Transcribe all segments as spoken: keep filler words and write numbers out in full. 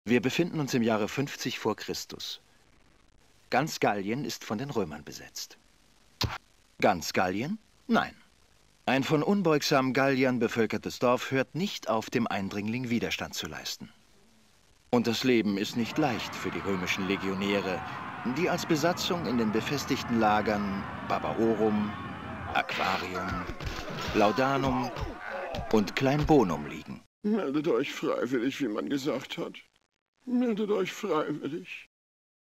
Wir befinden uns im Jahre fünfzig vor Christus. Ganz Gallien ist von den Römern besetzt. Ganz Gallien? Nein. Ein von unbeugsamen Galliern bevölkertes Dorf hört nicht auf, dem Eindringling Widerstand zu leisten. Und das Leben ist nicht leicht für die römischen Legionäre, die als Besatzung in den befestigten Lagern Barbarorum, Aquarium, Laudanum und Kleinbonum liegen. Meldet euch freiwillig, wie man gesagt hat. Meldet euch freiwillig.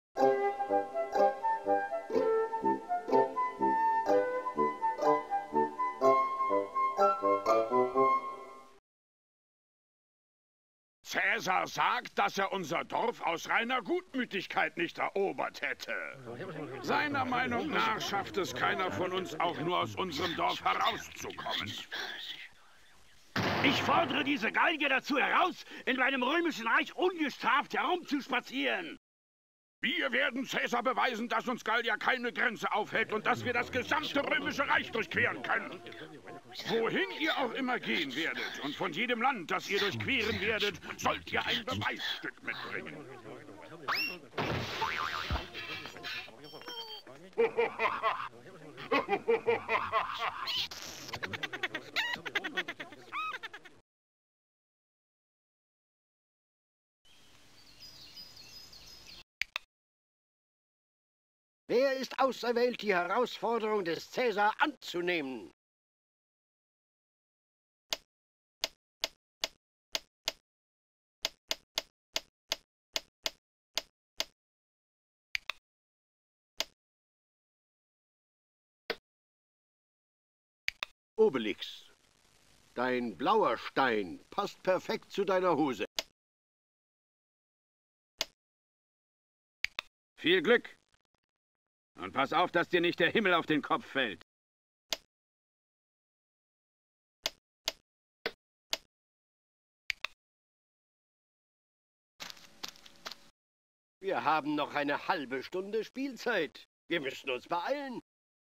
Cäsar sagt, dass er unser Dorf aus reiner Gutmütigkeit nicht erobert hätte. Seiner Meinung nach schafft es keiner von uns, auch nur aus unserem Dorf herauszukommen. Ich fordere diese Gallier dazu heraus, in meinem römischen Reich ungestraft herumzuspazieren. Wir werden Cäsar beweisen, dass uns Gallier keine Grenze aufhält und dass wir das gesamte römische Reich durchqueren können. Wohin ihr auch immer gehen werdet und von jedem Land, das ihr durchqueren werdet, sollt ihr ein Beweisstück mitbringen. Wer ist auserwählt, die Herausforderung des Cäsar anzunehmen? Obelix, dein blauer Stein passt perfekt zu deiner Hose. Viel Glück. Und pass auf, dass dir nicht der Himmel auf den Kopf fällt. Wir haben noch eine halbe Stunde Spielzeit. Wir müssen uns beeilen.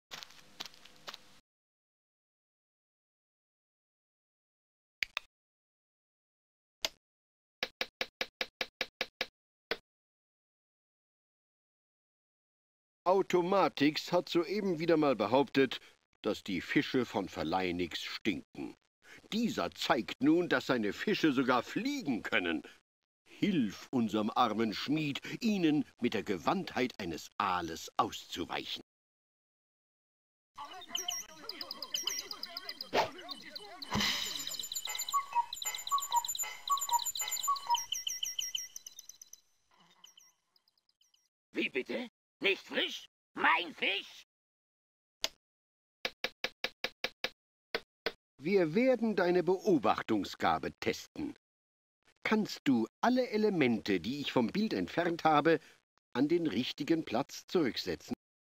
Automatix hat soeben wieder mal behauptet, dass die Fische von Verleinix stinken. Dieser zeigt nun, dass seine Fische sogar fliegen können. Hilf unserem armen Schmied, ihnen mit der Gewandtheit eines Aales auszuweichen. Wie bitte? Nicht frisch? Mein Fisch? Wir werden deine Beobachtungsgabe testen. Kannst du alle Elemente, die ich vom Bild entfernt habe, an den richtigen Platz zurücksetzen?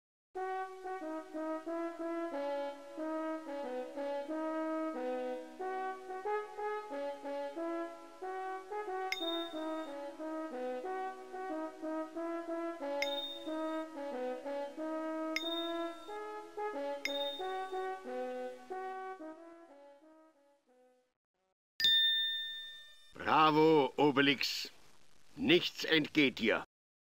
Bravo, Obelix. Nichts entgeht dir.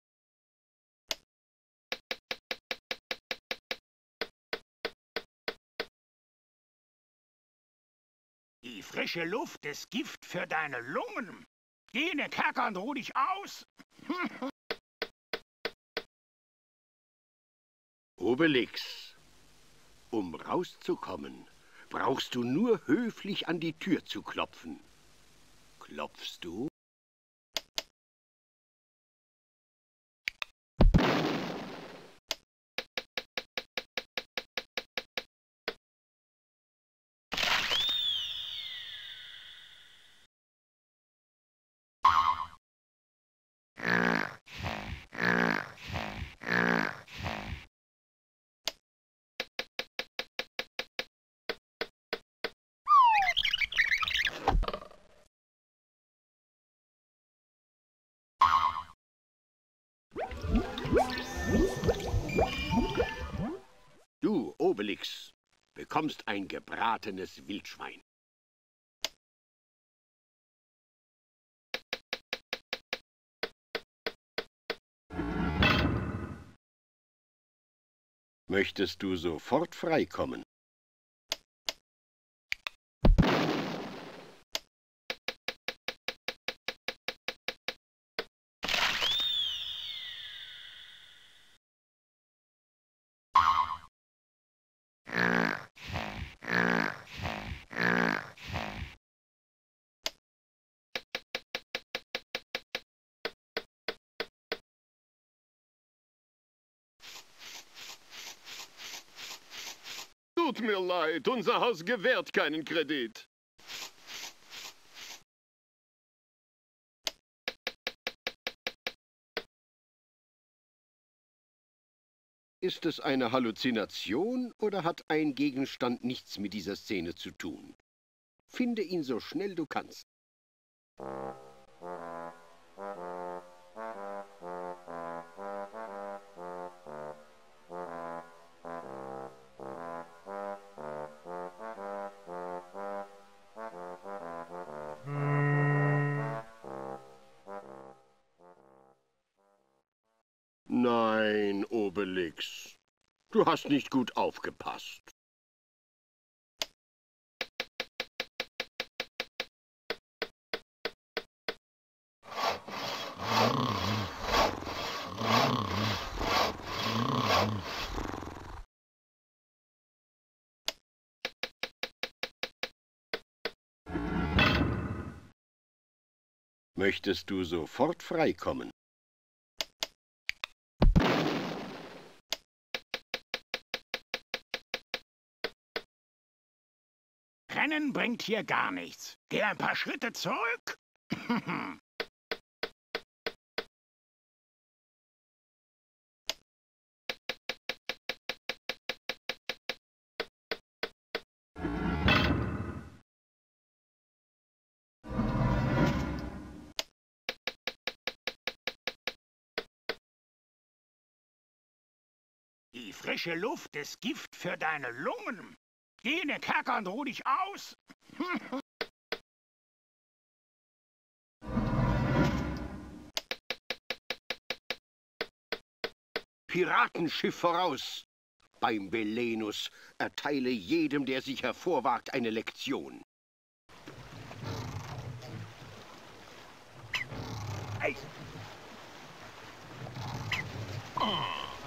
Die frische Luft ist Gift für deine Lungen. Geh in den Kerker und ruh dich aus. Obelix, um rauszukommen, brauchst du nur höflich an die Tür zu klopfen. Klopfst du? Du, Obelix, bekommst ein gebratenes Wildschwein. Möchtest du sofort freikommen? Tut mir leid, unser Haus gewährt keinen Kredit. Ist es eine Halluzination oder hat ein Gegenstand nichts mit dieser Szene zu tun? Finde ihn so schnell du kannst. Nein, Obelix. Du hast nicht gut aufgepasst. Möchtest du sofort freikommen? Rennen bringt hier gar nichts. Geh ein paar Schritte zurück. Die frische Luft ist Gift für deine Lungen. Geh in den Kerker und ruh dich aus. Piratenschiff voraus! Beim Belenus erteile jedem, der sich hervorwagt, eine Lektion. Hey. Oh.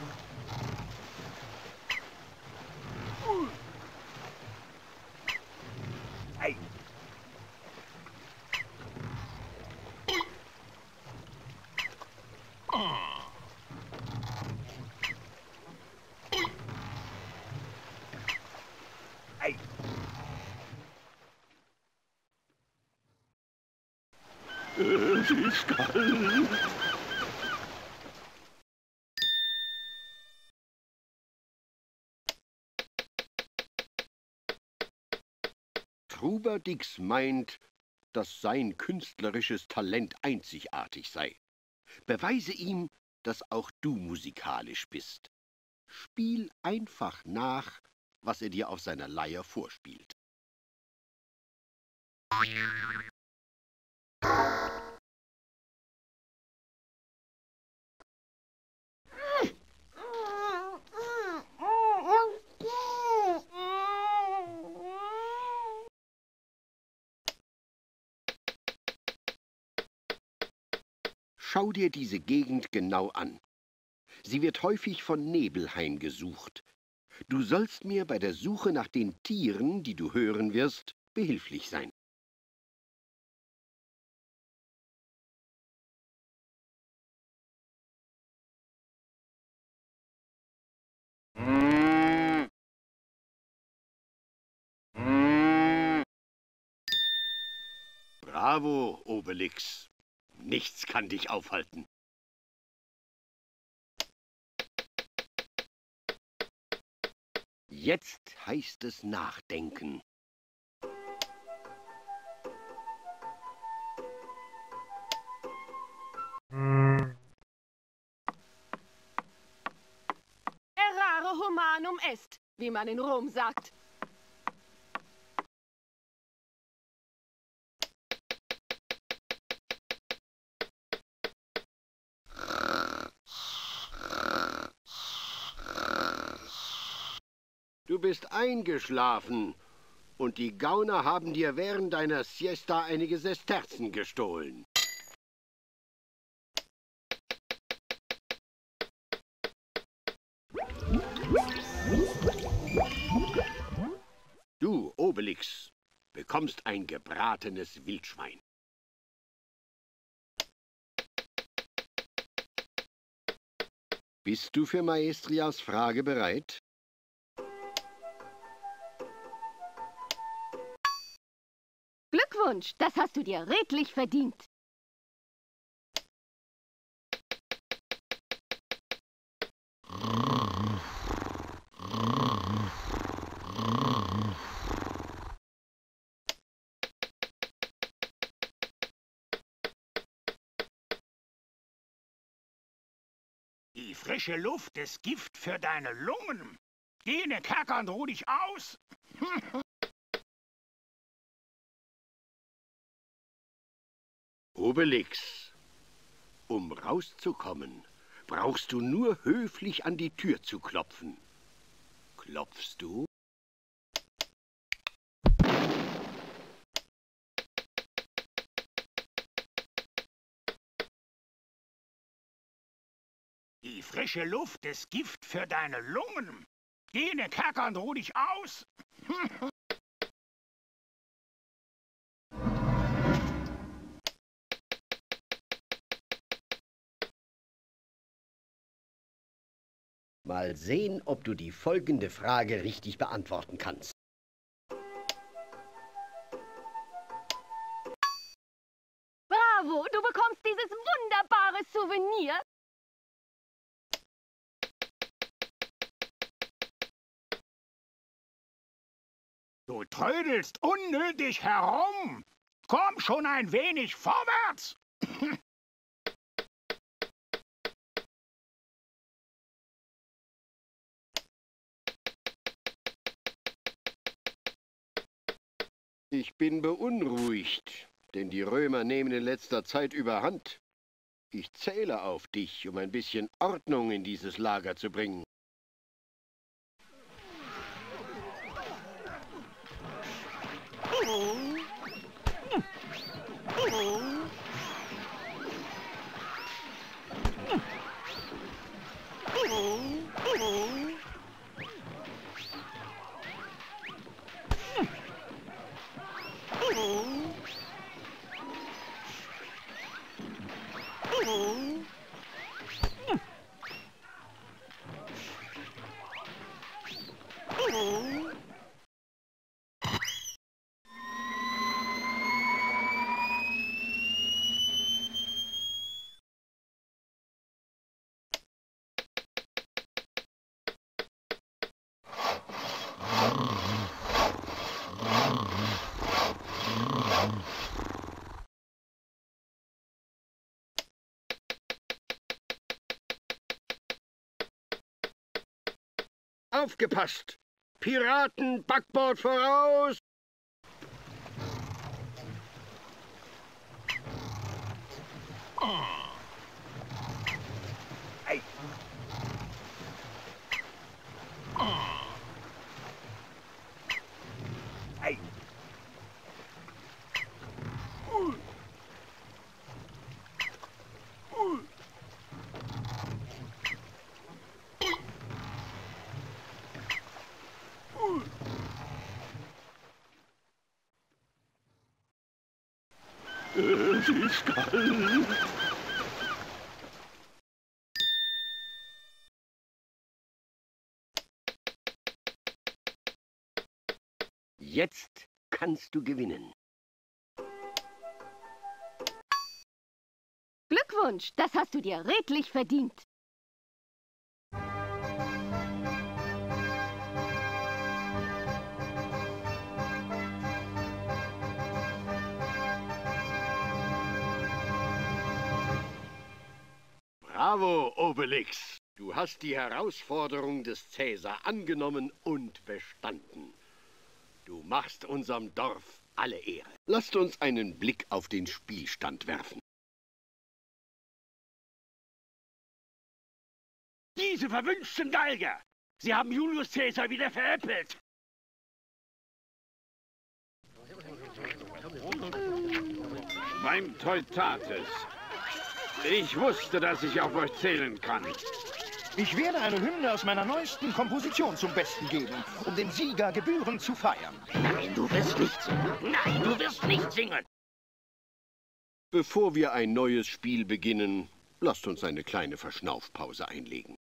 Hey. Oh. Hey. Es ist kalt. Trubadix meint, dass sein künstlerisches Talent einzigartig sei. Beweise ihm, dass auch du musikalisch bist. Spiel einfach nach, was er dir auf seiner Leier vorspielt. Schau dir diese Gegend genau an. Sie wird häufig von Nebel heimgesucht. Du sollst mir bei der Suche nach den Tieren, die du hören wirst, behilflich sein. Bravo, Obelix. Nichts kann dich aufhalten. Jetzt heißt es nachdenken. Errare humanum est, wie man in Rom sagt. bist eingeschlafen. Und die Gauner haben dir während deiner Siesta einige Sesterzen gestohlen. Du, Obelix, bekommst ein gebratenes Wildschwein. Bist du für Maestrias Frage bereit? Glückwunsch, das hast du dir redlich verdient. Die frische Luft ist Gift für deine Lungen. Geh in den Kerker und ruh dich aus. Obelix, um rauszukommen, brauchst du nur höflich an die Tür zu klopfen. Klopfst du? Die frische Luft ist Gift für deine Lungen. Geh in den Kerker und ruh dich aus. Mal sehen, ob du die folgende Frage richtig beantworten kannst. Bravo, du bekommst dieses wunderbare Souvenir. Du trödelst unnötig herum. Komm schon ein wenig vorwärts. Ich bin beunruhigt, denn die Römer nehmen in letzter Zeit überhand. Ich zähle auf dich, um ein bisschen Ordnung in dieses Lager zu bringen. Aufgepasst! Piraten, Backbord voraus! Hey. Hey. Es ist kalt. Jetzt kannst du gewinnen. Glückwunsch, das hast du dir redlich verdient. Bravo, Obelix! Du hast die Herausforderung des Cäsar angenommen und bestanden. Du machst unserem Dorf alle Ehre. Lasst uns einen Blick auf den Spielstand werfen. Diese verwünschten Gallier! Sie haben Julius Caesar wieder veräppelt. Beim Teutates. Ich wusste, dass ich auf euch zählen kann. Ich werde eine Hymne aus meiner neuesten Komposition zum Besten geben, um den Sieger gebührend zu feiern. Nein, du wirst nicht singen. Nein, du wirst nicht singen. Bevor wir ein neues Spiel beginnen, lasst uns eine kleine Verschnaufpause einlegen.